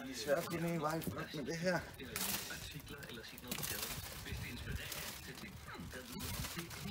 er svært at finde en vej frem med det her. Artikler eller sige noget på gaden. Hvis det inspirerer til ting,